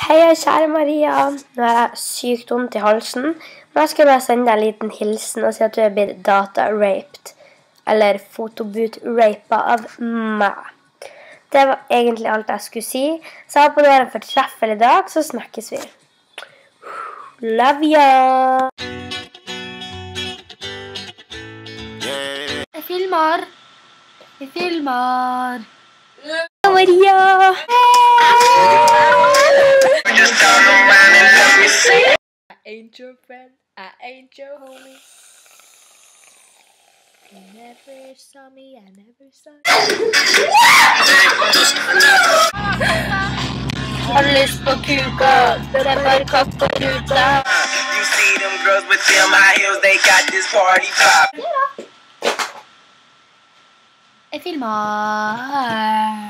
Hei, kjære Maria. Nå har jeg sykt vondt i halsen, men jeg skal bare sende deg en liten hilsen og si at du er blitt data-raped, eller fotoboot-rapet av meg. Det var egentlig alt jeg skulle si, så jeg håper du har en fortreffelig dag, så snakkes vi. Love ya! Jeg filmer. Maria! I ain't your friend, I ain't your homie. You never saw me, I never saw you. Har du lyst på kuka? Det er bare katt på kuta. You see them girls with them high heels, they got this party pop. Jeg filmer.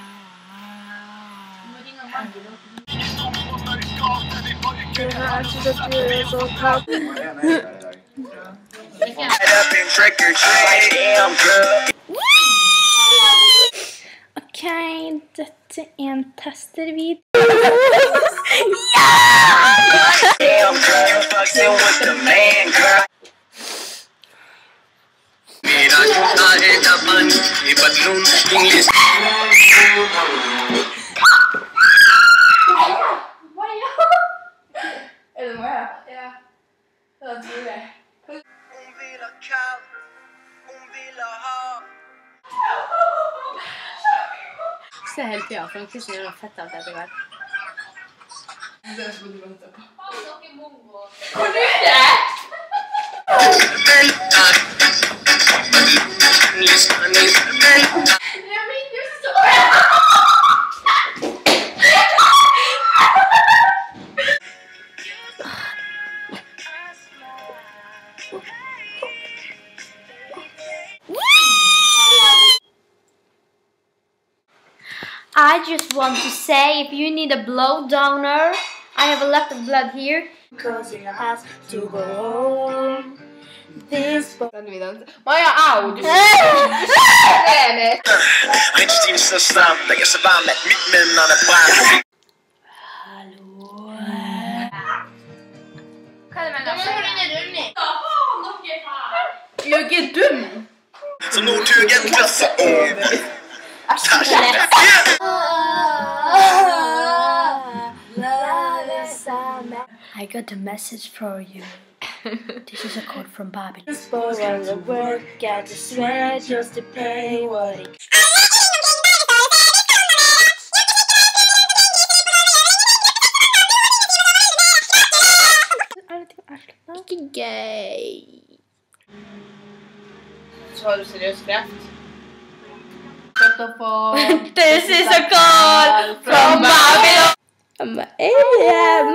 Up and trick or treat, damn girl. Ok, dette er en testervid. Damn girl, you fucking with the man, girl. Er det meg? Ja. Det tror jeg. Hun vil ha kall, hun vil ha. Se hele tiden, for hun kunne gjøre noe fett av det etter hvert. Det er som du venter på. Hvor er det? I just want to say, if you need a blood donor, I have a lot of blood here. Because it has to go home. This Maja, au! Du ser det! Einstein så stam, da jeg så var med midtmændene frem. Hallo. Hva er det med deg? Du er ikke dum! Så nå tog jeg en klasse over. I got a message for you. This is a code from Bobby. Just for all the work, got to sweat just to pay what it. Ikke gøy. Så har du seriøst kreft? Shut the fuck. This is a call from Babylon. I'm AM.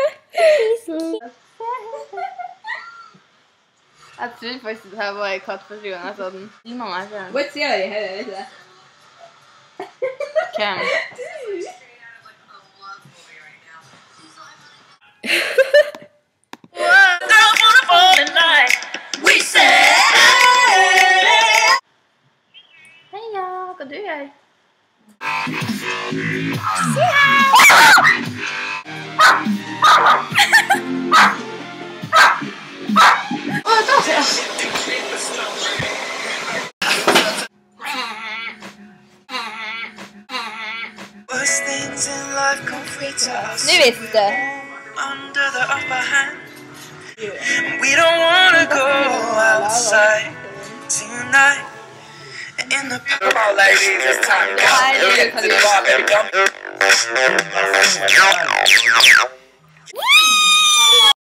Jeg trodde faktisk at det her var en katt første gang jeg så den. Filmet meg selv. Hva sier de her, vet du det? Hvem? Heia, hva du gjør? Worst things in life come free to us. Nu visste det. Under the upper hand. We don't wanna go outside tonight. In the come on, ladies, it's time to Herregud, hva du gjør? go.